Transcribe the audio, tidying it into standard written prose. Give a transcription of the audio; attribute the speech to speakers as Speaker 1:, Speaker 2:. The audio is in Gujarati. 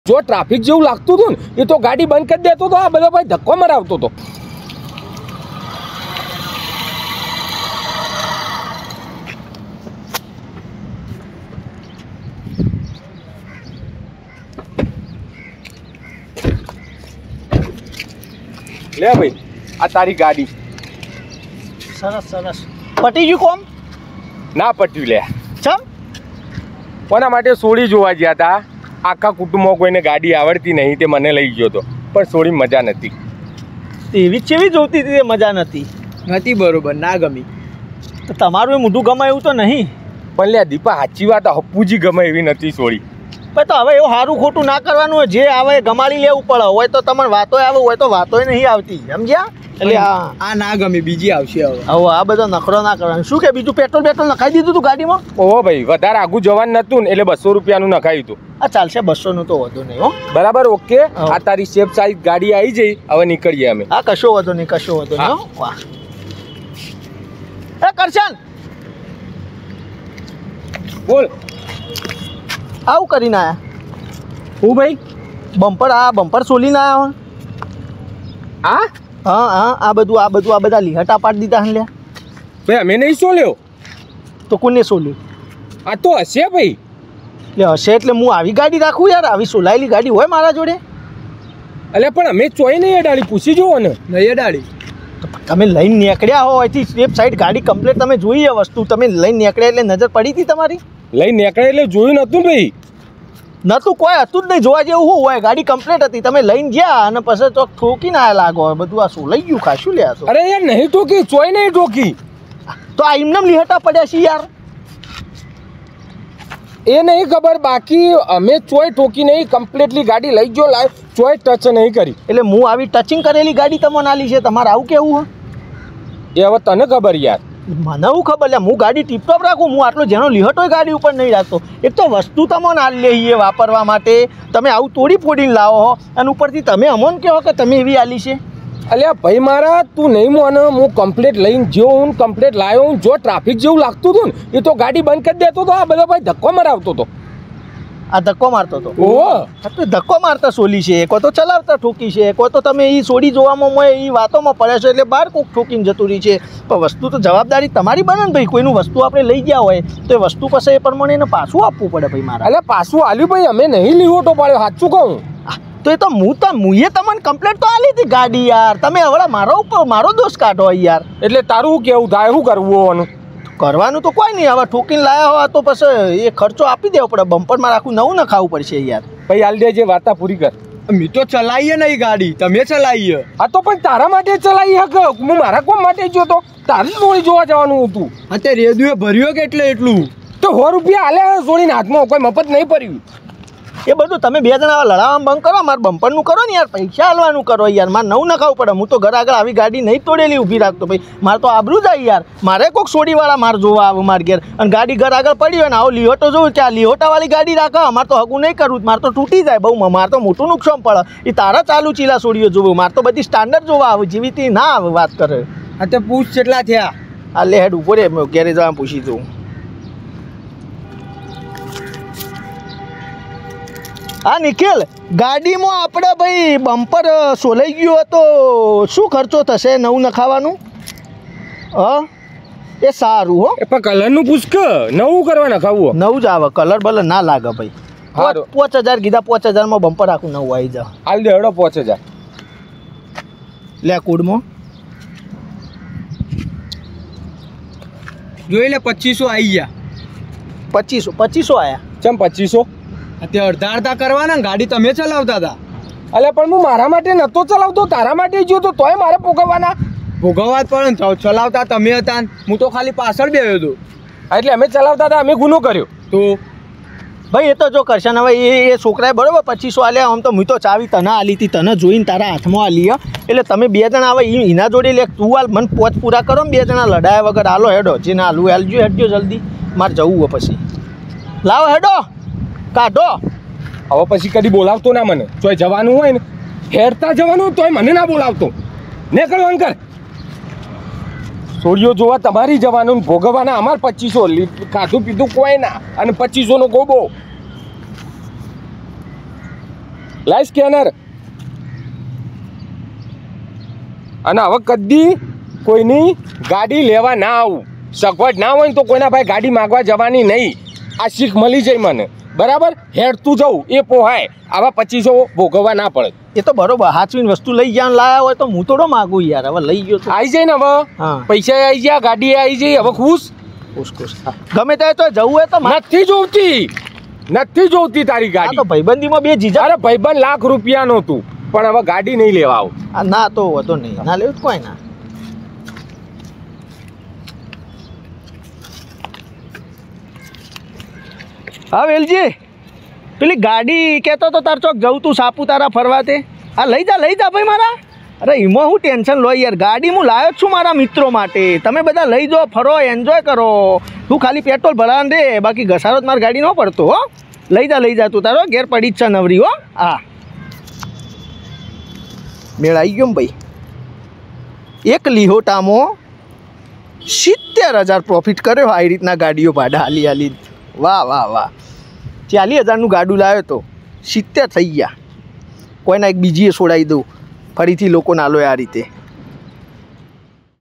Speaker 1: જો ટ્રાફિક જેવું લાગતું હતું ને એ તો ગાડી બંધ કરી દેતો તો, આ બધો ભાઈ ધક્કો મરાવતો હતો. લે ભાઈ આ તારી ગાડી.
Speaker 2: સરસ સરસ. પટી ગયું કોમ?
Speaker 1: ના પટ્યું લે.
Speaker 2: ચમ?
Speaker 1: કોના માટે સોળી જોવા ગયા હતા. આખા કુટુંબમાં કોઈને ગાડી આવડતી નહીં, તે મને લઈ ગયો હતો, પણ સોળી મજા નથી.
Speaker 2: એવી ચેવી જોતી હતી? મજા નથી.
Speaker 3: નથી બરોબર, ના ગમી.
Speaker 2: તો તમારું એ મોઢું ગમે એવું તો નહીં.
Speaker 1: પણ લે દીપા સાચી વાત, હપ્પુજી ગમે એવી નથી સોળી.
Speaker 2: પણ તો હવે એવું સારું ખોટું ના કરવાનું હોય, જે આવે એ ગમાડી લેવું પડે. હોય તો તમારે વાતો આવે, હોય તો વાતોય નહીં આવતી, સમજ્યા? એટલે
Speaker 3: આ ના ગમી, બીજી આવશે હવે.
Speaker 2: હવે આ બધો નખરો ના કરવાનો. શું કે બીજું પેટ્રોલ નખાઈ દીધું તું ગાડીમાં?
Speaker 1: ઓહો ભાઈ, વધારે આગું જવાનું નતું ને એટલે 200 રૂપિયાનું નખાયું હતું.
Speaker 2: આ ચાલશે, 200 નું તો વધુ નહીં હો.
Speaker 1: બરાબર, ઓકે. આ તારી શેપ સાઈઝ ગાડી આવી જઈ, હવે નીકળીએ અમે.
Speaker 2: હા, કશો વધુ નહીં, કશો વધુ નહીં હો. વાહ. એ કરશન
Speaker 1: બોલ.
Speaker 2: આવું કરીને આયા?
Speaker 1: હું ભાઈ
Speaker 2: બમ્પર સોલીને આયા?
Speaker 1: આ
Speaker 2: હા, આ બધા લીહટા પાડી દીધા હે.
Speaker 1: ભાઈ અમે નહીં સોલ્યો
Speaker 2: તો કોને સોલ્યું?
Speaker 1: આ તો હશે ભાઈ.
Speaker 2: એટલે હશે એટલે હું આવી ગાડી રાખું યાર? આવી સોલાયેલી ગાડી હોય મારા જોડે?
Speaker 1: અલ્યા પણ અમે ચોય નહીં અડાડી, પૂછી જુઓ ને.
Speaker 3: નહીં અડાડી.
Speaker 2: તમે લઈને નીકળ્યા હો અહીંથી સ્ટેપ સાઈડ ગાડી કમ્પ્લીટ તમે જોઈ એ વસ્તુ, તમે લઈને નીકળ્યા એટલે નજર પડી હતી તમારી?
Speaker 1: લઈને નીકળે એટલે જોયું નતું ભાઈ.
Speaker 2: નતું કોઈ હતું જ નહીં જોવા જેવું. શું હોય, ગાડી કમ્પ્લીટ હતી, તમે લઈને ગયા અને પછી તો ઠોકીને આયા લાગો. બધું આ શું લઈ ગયું, ખાશું લે.
Speaker 1: અરે યાર નહીં ઠોકી, ચોય નહીં ઠોકી.
Speaker 2: તો આ એમને લીહટા પડ્યા છે યાર.
Speaker 1: એ નહીં ખબર, બાકી અમે ચોય ઠોકી નહીં, કમ્પ્લીટલી ગાડી લઈ ગયો, લાય ચોય ટચ નહીં કરી.
Speaker 2: એટલે હું આવી ટચિંગ કરેલી ગાડી તમને આલી છે, તમારે આવું કેવું?
Speaker 1: એ હવે તને ખબર યાર.
Speaker 2: મને એવું ખબર લે, હું ગાડી ટીપટોપ રાખું, હું આટલો જેનો લીહટ હોય ગાડી ઉપર નહીં રાખતો. એક તો વસ્તુ તમને આલી લઈએ વાપરવા માટે, તમે આવું તોડી ફોડીને લાવો હો, અને ઉપરથી તમે અમોને કહો કે તમે એવી આલી છે.
Speaker 1: અલ્યા ભાઈ મારા, તું નહીં માને, હું કમ્પ્લીટ લઈને જો હું કમ્પ્લીટ લાવ્યો હું. જો ટ્રાફિક જેવું લાગતું હતું ને એ તો ગાડી બંધ કરી દેતો હતો, આ બધો ભાઈ ધક્કો મરાવતો હતો.
Speaker 2: આ ધક્કો મારતો હતો?
Speaker 1: ઓહો,
Speaker 2: તો ધક્કો મારતા સોલી છે, કોઈ તો ચલાવતા ઠોકી છે, કોઈ તો તમે એ સોડી જોવામાં એ વાતોમાં પડ્યા છો એટલે બહાર કોઈક ઠોકીને જતું રહી છે. પણ વસ્તુ તો જવાબદારી તમારી બને ને ભાઈ. કોઈનું વસ્તુ આપણે લઈ ગયા હોય તો એ વસ્તુ પછી એ પ્રમાણે એને પાછું આપવું પડે ભાઈ મારા.
Speaker 1: એટલે પાછું આલ્યું ભાઈ, અમે નહીં લીહોટો પાડ્યો, સાચું કહું
Speaker 2: તો એ તો મુએ તમને કમ્પ્લેટ તો આલી હતી ગાડી યાર. તમે હવે મારો દોષ કાઢો યાર.
Speaker 1: એટલે તારું શું કેવું થાય, શું કરવું હોવાનું?
Speaker 2: કરવાનું તો કોઈ નહીં, હવે ઠોકીને લાયા હોય તો પછી એ ખર્ચો આપી દેવો પડે. બમ્પરમાં રાખવું નવું ન ખાવું પડશે યાર.
Speaker 1: ભાઈ હાલ દે, જે વાર્તા પૂરી કર.
Speaker 3: અમે તો ચલાવીએ નહીં ગાડી, તમે ચલાવીએ.
Speaker 1: હા તો પણ તારા માટે ચલાવી હક, હું મારા કોમ માટે જો તો તારી સોળી જોવા જવાનું હતું.
Speaker 3: અત્યારે રેદુએ ભર્યો કે એટલું
Speaker 1: તો 100 રૂપિયા આલે સોળીને હાથમાં, કોઈ મફત નહીં પડ્યું.
Speaker 2: એ બધું તમે બે જણા લડાવવાનું બંધ કરો, મારે બમ્પરનું કરો ને યાર, પૈસા હાલવાનું કરો યાર. મારે નવું ન ખાવું પડે. હું તો ઘર આગળ આવી ગાડી નહીં તોડેલી ઊભી રાખતો ભાઈ. મારે તો આબરૂ જાય યાર. મારે કોઈક સોડીવાળા મારે જોવા આવે મારે ઘેર, અને ગાડી ઘર આગળ પડી હોય ને આવો લીહોટો જોઉં કે આ લીહોટાવાળી ગાડી રાખો. અમારે તો હગું નહીં કરવું, મારે તો તૂટી જાય બહુ, મારે તો મોટું નુકસાન પડે. એ તારા ચાલુ ચીલા સોડીઓ જોવું, મારે તો બધી સ્ટાન્ડર્ડ જોવા આવે, જેવી તે ના આવે વાત કરે.
Speaker 3: હા તો પૂછ કેટલા થયા?
Speaker 2: આ લે હેડ ઉપર ઘેરે જવા પૂછી દઉં. હા નિખિલ, ગાડીમાં આપણે ભાઈ બમ્પર સોલાઈ ગયું હતો, શું ખર્ચો થશે નવું નખાવાનું? એ સારું હો.
Speaker 1: એ પણ કલરનું પૂછ કે નવું કરવા નખાવું?
Speaker 2: નવું જ આવે, કલર બલર ના લાગે ભાઈ. 5000 કીધા, 5000માં બમ્પર આખું નવું આવી જા.
Speaker 1: હાલ દે હેડો 5000.
Speaker 2: લે કુડમાં
Speaker 3: જોઈ લે 2500 આવી ગયા.
Speaker 2: 2500 આયા.
Speaker 1: ચમ 2500?
Speaker 3: અત્યારે અડધા કરવાના, ગાડી તમે ચલાવતા હતા.
Speaker 1: અલ્યા પણ હું મારા માટે નતો ચલાવતો, તારા માટે જો તો તોય મારે ભોગવવાના.
Speaker 3: ભોગવવા જ પડે ને, ચલાવતા તમે હતા, હું તો ખાલી પાછળ બેઠો હતો.
Speaker 1: એટલે અમે ચલાવતા હતા, અમે ગુનો કર્યો
Speaker 3: તો
Speaker 2: ભાઈ. એ તો જો કરશે ને હવે એ છોકરાએ બરોબર 2500 આલ્યા. આમ તો હું તો ચાવી તને આલી હતી, તને જોઈને તારા હાથમાં આલી. એટલે તમે બે જણા હવે એના જોડે લે, તું હાલ મને પોચ પૂરા કરો ને, બે જણા લડાયા વગર હાલો હેડો. જે ના હાલવું હાલજો, હેડજો જલ્દી, મારે જવું હોય પછી. લાવો હેડો, કાઢો.
Speaker 1: હવે પછી કદી બોલાવતો ના મને. તોય જવાનું હોય ને, હેડતા જવાનું તોય મને ના બોલાવતો. ને કરવાનું કર. સોળીઓ જોવા તમારી જવાનું, ભોગવવાના અમારે 2500. ખાધું પીધું કોઈ ના, અને 2500 નો ગોબો. લાય સ્કેનર. અને હવે કદી કોઈની ગાડી લેવા ના આવું. સગવડ ના હોય ને તો કોઈના ભાઈ ગાડી માગવા જવાની નહીં. આ શીખ મળી જાય મને, બરાબર? હેડતું જવું એ પોહાય, આવા 2500 ભોગવવા ના પડે.
Speaker 2: એ તો બરોબર, હાચવીને વસ્તુ લઈ જ્યાં લાયા હોય તો હું થોડો માગું યાર. હવે લઈ ગયો તો
Speaker 1: આવી જાય ને હવે.
Speaker 2: હા.
Speaker 1: પૈસા આવી ગયા, ગાડી આવી જાય, હવે ખુશ.
Speaker 2: ખુશ. ગમે ત્યારે તો જવું હોય તો
Speaker 1: નથી જોવતી તારી
Speaker 2: આ
Speaker 1: ગાડી.
Speaker 2: તો ભાઈબંધીમાં બે જીજા.
Speaker 1: અરે ભાઈબંધ લાખ રૂપિયાનો તું, પણ હવે ગાડી નહીં લેવા આવું.
Speaker 2: ના તો વધો નહીં, ના લેવું કોઈ ના. હા વેલજી, પેલી ગાડી કહેતો તો તાર ચોક જવું તું સાપુતારા ફરવા તે. હા લઈ જા ભાઈ મારા. અરે એમાં હું ટેન્શન લો યાર, ગાડી હું લાવ્યો જ છું મારા મિત્રો માટે. તમે બધા લઈ જાઓ, ફરો, એન્જોય કરો. તું ખાલી પેટ્રોલ ભરાવા દે, બાકી ઘસારો જ મારી ગાડી ન પડતો હો. લઈ જા તું, તારો ઘેર પડી જ છે નવરી હો. હા મેળ આવી ગયો ને ભાઈ. એક લીહોટામાં 70,000 પ્રોફિટ કર્યો આવી રીતના ગાડીઓ ભાડા હાલી. વાહ 40,000નું ગાડું લાવ્યો તો 70 થઈ ગયા. કોઈના એક બીજીએ છોડાવી દઉં, ફરીથી લોકો નાલો આ રીતે.